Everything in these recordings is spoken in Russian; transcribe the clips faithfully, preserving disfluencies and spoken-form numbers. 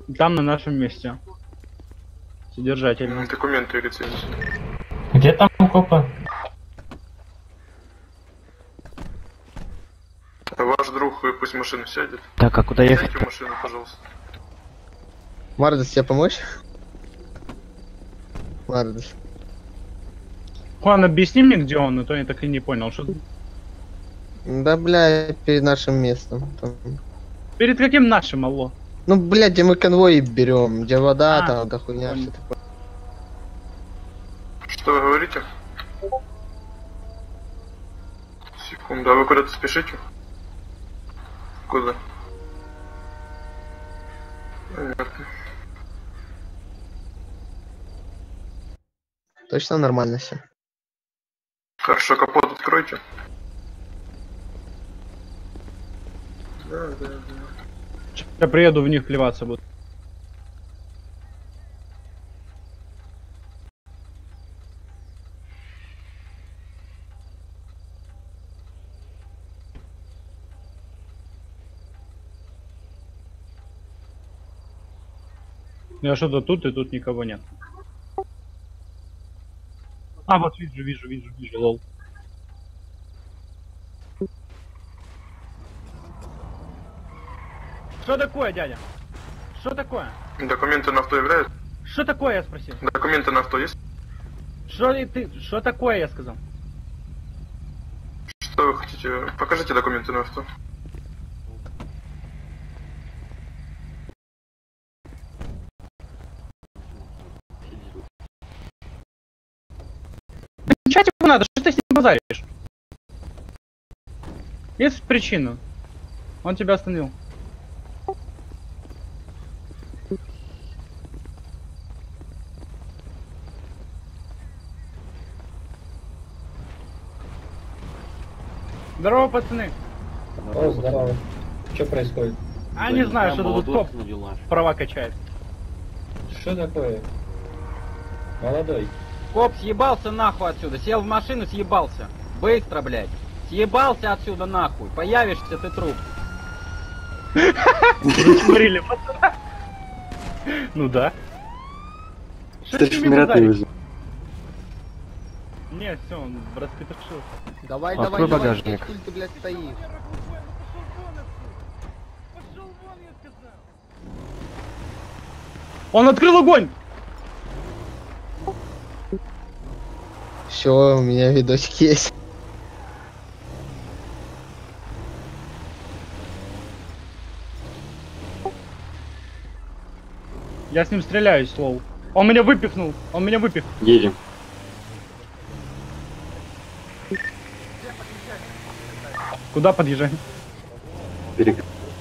Там на нашем месте. Содержательно. Документы и лицензии. Где там копы? Ваш друг пусть в машину сядет. Так, а куда ехать? Сядьте в машину, пожалуйста. Мардас, тебе помочь? Мардас. Хуан, объясни мне, где он, а то я так и не понял. Что... Да, бля, перед нашим местом. Там. Перед каким нашим, алло? Ну, блядь, где мы конвой берем, где вода, А, там, да хуйня, все такое. Что вы говорите? Секунду, а вы куда-то спешите? Куда? Понятно. Точно нормально все. Хорошо, капот откройте. Да, да, да. Я приеду в них плеваться буду. Я что-то тут и тут никого нет. А, вот вижу, вижу, вижу, вижу, лол. Что такое, дядя? Что такое? Документы на авто являются? Что такое, я спросил? Документы на авто есть? Что и ты? Что такое, я сказал? Что вы хотите? Покажите документы на авто. Чать ему надо, что ты с ним базаришь? Есть причина. Он тебя остановил. Здорово, пацаны. О, здорово. Что происходит? А не знаю, что тут коп права качает. Что такое? Молодой. Коп съебался нахуй отсюда, сел в машину, съебался. Быстро, блядь. Съебался отсюда нахуй, появишься ты труп. Смотрели, пацана. Ну да. Что Ты с ж ними миротный базаришь? вызов. Не, все, он распетушился. Давай, Открой давай, давай, багажник. хуй ты, блядь, стоишь. Он открыл огонь! Все, у меня видосик есть. Я с ним стреляюсь, лол. Он меня выпихнул, он меня выпихнул. Едем. Куда подъезжаем? Перек...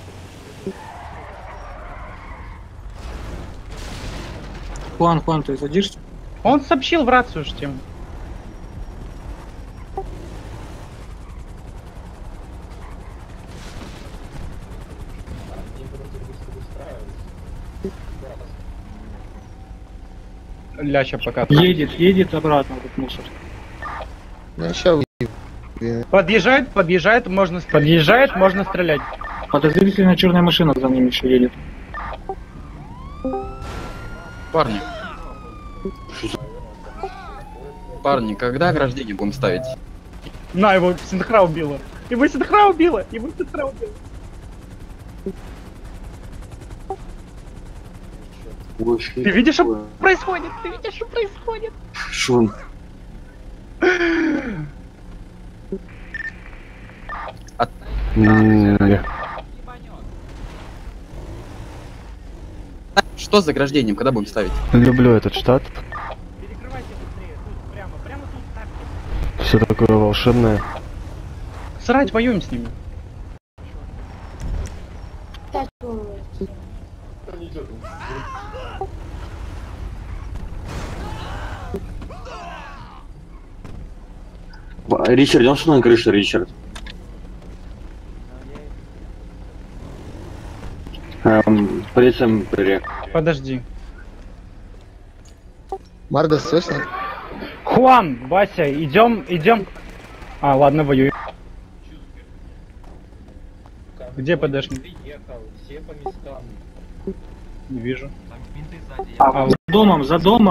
Хуан, Хуан, ты садишься? Он сообщил в рацию ж тем. Ляча пока. Едет, едет обратно, вот мусор. Ну еще Подъезжает, подъезжает, можно стрелять. Подъезжает, можно стрелять. Подозрительная черная машина за ними еще едет. Парни. Парни, когда ограждение будем ставить? На, его Синхра убила. Его Синхра убила. Его Синхра убила. Ой, Ты видишь, что происходит? Ты видишь, что происходит? Шун. От... Что с ограждением? Когда будем ставить? Люблю этот штат. Перекрывайте быстрее. Тут прямо, прямо тут ставьте. Все такое волшебное. Срать, воюем с ними. Ричард, идем что на крыше, Ричард? Эм, полиция при... Подожди. Мардас, слышно? Хуан, Вася, идем, идем. А, ладно, воюем. Где подошли? Приехал, все по местам. Не вижу. А, за домом, за домом.